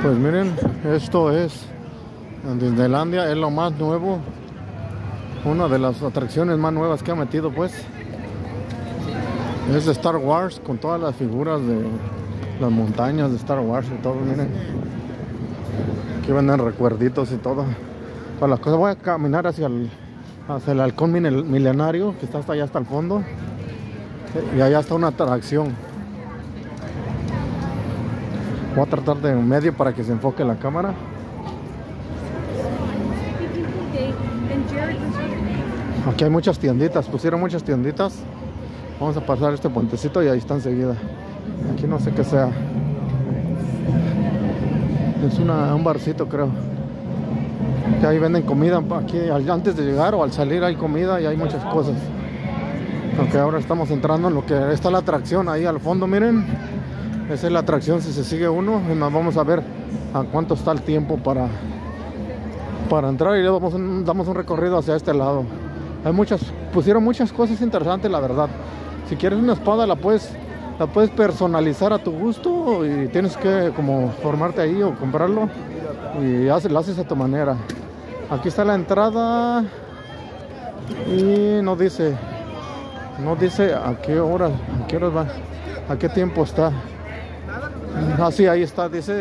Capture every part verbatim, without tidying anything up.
Pues miren, esto es en Disneylandia, es lo más nuevo, una de las atracciones más nuevas que ha metido, pues es de Star Wars, con todas las figuras de las montañas de Star Wars y todo. Miren, aquí venden recuerditos y todo. Para las cosas voy a caminar hacia el, hacia el halcón milenario, que está hasta allá, hasta el fondo, y allá está una atracción. Voy a tratar de en medio para que se enfoque la cámara. Aquí hay muchas tienditas, pusieron muchas tienditas. Vamos a pasar este puentecito y ahí está enseguida. Aquí no sé qué sea. Es una, un barcito, creo. Que ahí venden comida. Aquí antes de llegar o al salir hay comida y hay muchas cosas. Aunque ahora estamos entrando en lo que está la atracción ahí al fondo, miren. Esa es la atracción si se sigue uno. Y nos vamos a ver a cuánto está el tiempo para, para entrar. Y luego damos un, damos un recorrido hacia este lado. Hay muchas, pusieron muchas cosas interesantes, la verdad. Si quieres una espada la puedes, la puedes personalizar a tu gusto. Y tienes que como formarte ahí o comprarlo. Y haces, la haces a tu manera. Aquí está la entrada. Y no dice, no dice a qué hora, a qué horas va, a qué tiempo está. Ah, sí, ahí está, dice.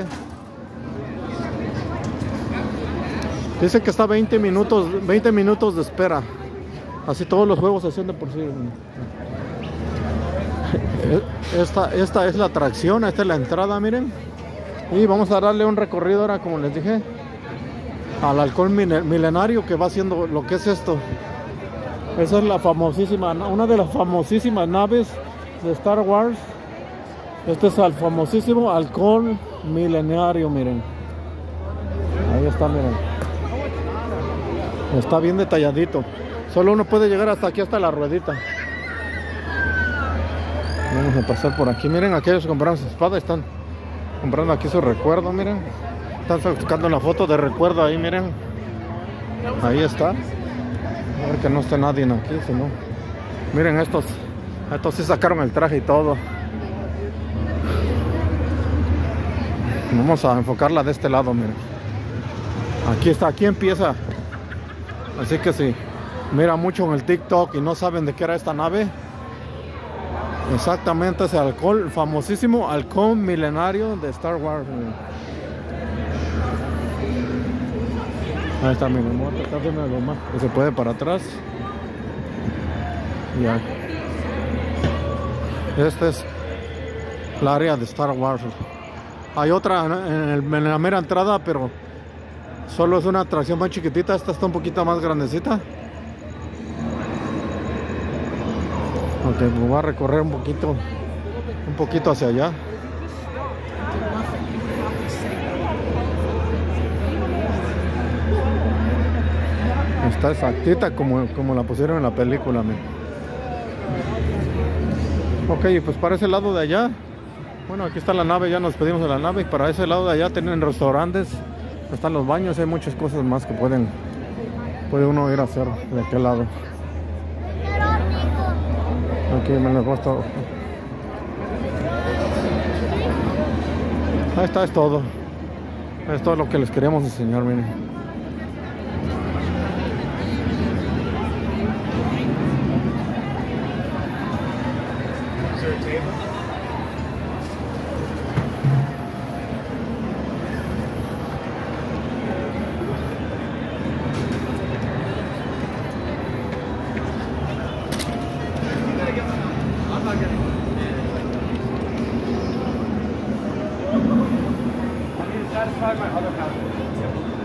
Dice que está veinte minutos, veinte minutos de espera. Así todos los juegos se hacen de por sí. Esta, esta es la atracción, esta es la entrada, miren. Y vamos a darle un recorrido ahora, como les dije, al halcón milenario, que va haciendo lo que es esto. Esa es la famosísima, una de las famosísimas naves de Star Wars. Este es el famosísimo halcón milenario, miren. Ahí está, miren. Está bien detalladito. Solo uno puede llegar hasta aquí, hasta la ruedita. Vamos a pasar por aquí. Miren, aquellos que compraron su espada están comprando aquí su recuerdo, miren. Están sacando la foto de recuerdo ahí, miren. Ahí está. A ver que no esté nadie aquí, si no. Miren, estos, estos sí sacaron el traje y todo. Vamos a enfocarla de este lado, miren. Aquí está, aquí empieza. Así que si mira mucho en el TikTok y no saben de qué era esta nave, exactamente es el halcón, el famosísimo halcón milenario de Star Wars. Miren. Ahí está, miren, voy a tratar de verlo más, que se puede para atrás. Ya. Este es el área de Star Wars. Hay otra en, el, en la mera entrada, pero solo es una atracción más chiquitita. Esta está un poquito más grandecita. Ok, me voy a recorrer un poquito, un poquito hacia allá. Está exactita como, como la pusieron en la película. Mira. Ok, pues para ese lado de allá, bueno, aquí está la nave, ya nos pedimos de la nave. Y para ese lado de allá tienen restaurantes, están los baños, hay muchas cosas más que pueden puede uno ir a hacer de aquel lado. Aquí me lo he puesto. Ahí está, es todo. Es todo lo que les queríamos enseñar, miren. Satisfy my other passport.